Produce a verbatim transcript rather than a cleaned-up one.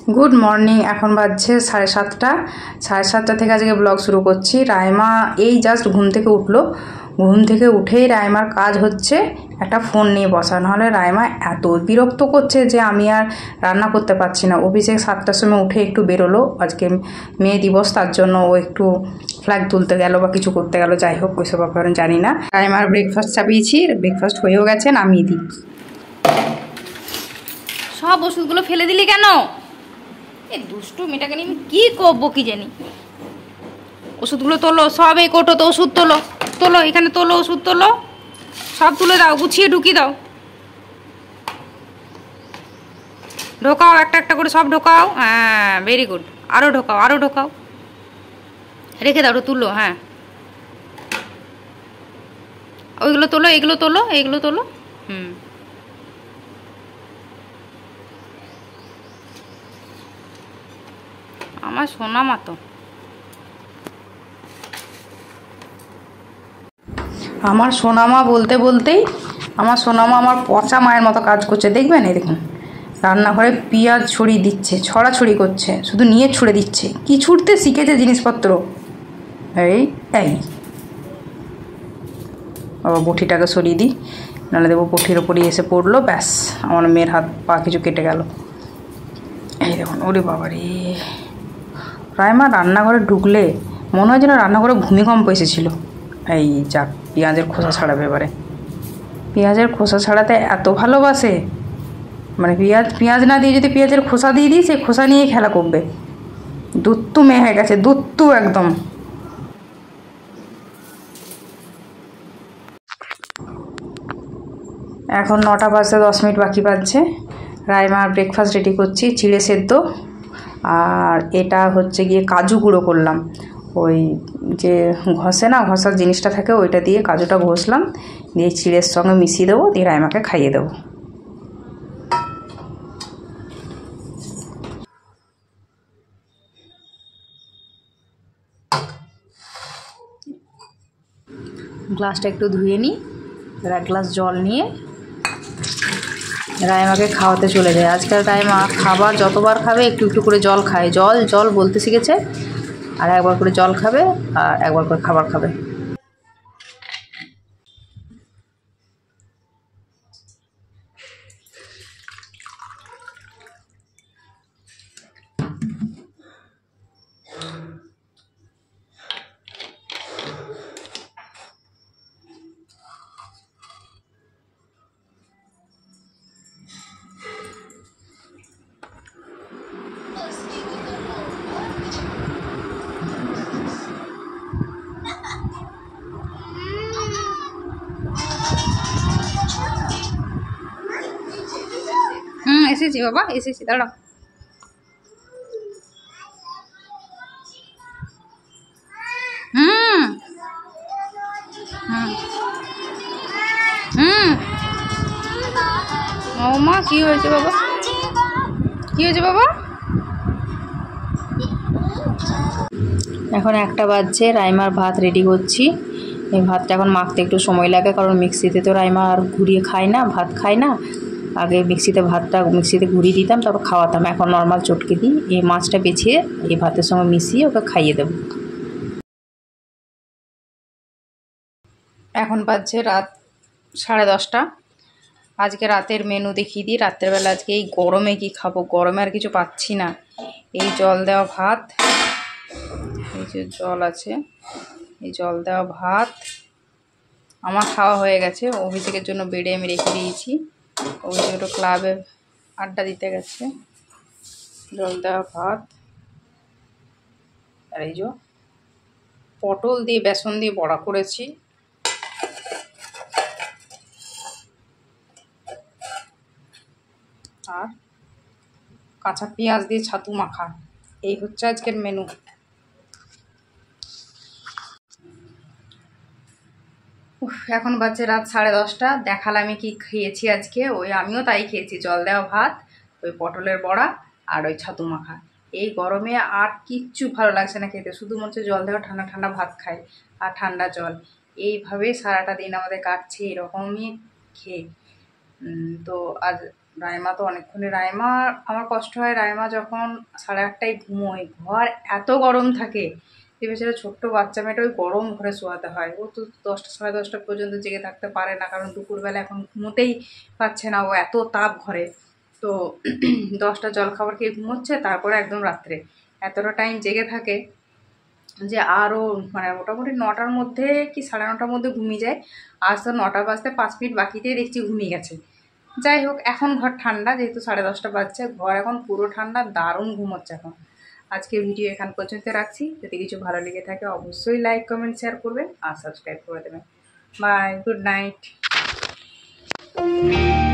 Good morning. এখন বাজছে সাড়ে সাতটা সাড়ে সাতটা থেকে আজকে ব্লগ শুরু করছি। রাইমা এই জাস্ট ঘুম থেকে উঠলো। ঘুম থেকে উঠেই রাইমার কাজ হচ্ছে একটা ফোন নিয়ে বসা, নাহলে রাইমা এত বিরক্ত করছে যে আমি আর রান্না করতে পারছি না। অভিষেক সাতটার সময় উঠে একটু বেরোলো, আজকে মেয়ে দিবস, তার জন্য ও একটু ফ্ল্যাগ তুলতে গেল বা কিছু করতে গেল, যাই হোক ওইসব ব্যাপারে জানি না। রাইমার ব্রেকফাস্ট চাপিয়েছি, ব্রেকফাস্ট হয়েও গেছে, নামিয়ে দিই। সব ওষুধগুলো ফেলে দিলি কেন? এ দুষ্টু মেয়েটাকে নিয়ে আমি কী করবো কি জানি। ওষুধগুলো তোলো সব, এই কোটোতে ওষুধ তোলো তোলো এখানে তোলো, ওষুধ তোলো, সব তুলে দাও, গুছিয়ে ঢুকিয়ে দাও, ঢোকাও একটা একটা করে সব ঢোকাও। হ্যাঁ ভেরি গুড, আরও ঢোকাও আরও ঢোকাও, রেখে দাও, ওটা তুলো। হ্যাঁ ওইগুলো তোলো, এগুলো তোলো, এগুলো তোলো। হুম আমার সোনা মা তো, আমার সোনামা বলতে বলতেই আমার সোনামা আমার পচা মায়ের মতো কাজ করছে, দেখবেন। এই দেখুন রান্নাঘরে পেঁয়াজ ছড়িয়ে দিচ্ছে, ছড়াছড়ি করছে, শুধু নিয়ে ছুঁড়ে দিচ্ছে। কি ছুটতে শিখেছে জিনিসপত্র। এই এই বাবা বটিটাকে সরিয়ে দিই, নাহলে দেবো বটির ওপরই এসে পড়লো, ব্যাস আমার মেয়ের হাত পা কিছু কেটে গেল। এই দেখুন, ওরে বাবা রে। রাইমা রান্নাঘরে ঢুকলে মনে হয় যেন রান্নাঘরে ভূমিকম্প এসেছিল। এই যাক, পেঁয়াজের খোসা ছাড়াবে এবারে। পেঁয়াজের খোসা ছাড়াতে এত ভালোবাসে, মানে পেঁয়াজ পেঁয়াজ না দিয়ে যদি পেঁয়াজের খোসা দিয়ে দিই, সেই খোসা নিয়েই খেলা করবে। দুত্তু মেয়ে হয়ে গেছে, দুত্তু একদম। এখন নটা বাজতে দশ মিনিট বাকি বাজছে। রাইমার ব্রেকফাস্ট রেডি করছি, চিড়ে সেদ্ধ আর এটা হচ্ছে গিয়ে কাজু গুঁড়ো করলাম। ওই যে ঘষে না, ঘষার জিনিসটা থাকে, ওইটা দিয়ে কাজুটা ঘষলাম, দিয়ে চিড়ের সঙ্গে মিশিয়ে দেবো, দিয়ে রাইমাকে খাইয়ে দেবো। গ্লাসটা একটু ধুয়ে নিই, আর এক গ্লাস জল নিয়ে রাইমাকে খাওয়াতে চলে যায়। আজকাল রাইমা খাবার যতবার খাবে একটু একটু করে জল খায়, জল জল বলতে শিখেছে, আর একবার করে জল খাবে আর একবার করে খাবার খাবে। হুম এসেছি বাবা, এসেছি, দাঁড়াও। হুম হুম হুম ও মা, কি হয়েছে বাবা, কি হয়েছে বাবা? এখন একটা বাজছে, রাইমার ভাত রেডি করছি। এই ভাতটা এখন মাখতে একটু সময় লাগে, কারণ মিক্সিতে তো রাইমা আর ঘুরিয়ে খায় না, ভাত খায় না। আগে মিক্সিতে ভাতটা মিক্সিতে ঘুরিয়ে দিতাম, তারপর খাওয়াতাম। এখন নর্মাল চটকে দিই। এই মাছটা বেছিয়ে এই ভাতের সঙ্গে মিশিয়ে ওকে খাইয়ে দেবো। এখন বাজছে রাত সাড়ে দশটা। আজকে রাতের মেনু দেখিয়ে দিই। রাত্রেবেলা আজকে এই গরমে কি খাবো, গরমে আর কিছু পাচ্ছি না। এই জল দেওয়া ভাত, এই যে জল আছে, এই জল দেওয়া ভাত আমার খাওয়া হয়ে গেছে। অভিষেকের জন্য বেড়ে আমি রেখে দিয়েছি। অভিষেক একটু ক্লাবে আড্ডা দিতে গেছে। জল দেওয়া ভাত আর এই যে পটল দিয়ে বেসন দিয়ে বড়া করেছি, আর কাঁচা পেঁয়াজ দিয়ে ছাতু মাখা। এই হচ্ছে আজকের মেনু। এখন বাজছে রাত সাড়ে দশটা। দেখালাম আমি কি খেয়েছি আজকে। ওই আমিও তাই খেয়েছি, জল দেওয়া ভাত, ওই পটলের বড়া আর ওই ছাতু মাখা। এই গরমে আর কিচ্ছু ভালো লাগছে না খেতে, শুধু মনে হচ্ছে জল দেওয়া ঠান্ডা ঠান্ডা ভাত খাই আর ঠান্ডা জল। এইভাবেই সারাটা দিন আমাদের কাটছে, এরকমই খেয়ে। তো আজ রাইমা তো অনেকক্ষণই, রাইমা আমার কষ্ট হয়, রাইমা যখন সাড়ে আটটায় ঘুমোয়, ঘর এত গরম থাকে, যে বেচারা ছোট্ট বাচ্চা মেয়েটা ওই গরম ঘরে শোয়াতে হয়। ও তো দশটা সাড়ে দশটা পর্যন্ত জেগে থাকতে পারে না, কারণ দুপুরবেলা এখন ঘুমোতেই পাচ্ছে না, ও এত তাপ ঘরে। তো দশটা জলখাবার খেয়ে ঘুমোচ্ছে, তারপরে একদম রাত্রে এতটা টাইম জেগে থাকে যে আরও মানে মোটামুটি নটার মধ্যে কি সাড়ে নটার মধ্যে ঘুমিয়ে যায়। আজ তো নটা বাজতে পাঁচ মিনিট বাকিতেই দেখছি ঘুমিয়ে গেছে। যাই হোক, এখন ঘর ঠান্ডা, যেহেতু সাড়ে দশটা বাজছে, ঘর এখন পুরো ঠান্ডা, দারুণ ঘুমোচ্ছে এখন। আজকে ভিডিও এখান পর্যন্ত রাখছি। যদি কিছু ভালো লেগে থাকে অবশ্যই লাইক কমেন্ট শেয়ার করবেন আর সাবস্ক্রাইব করে দেবেন। Bye, good night.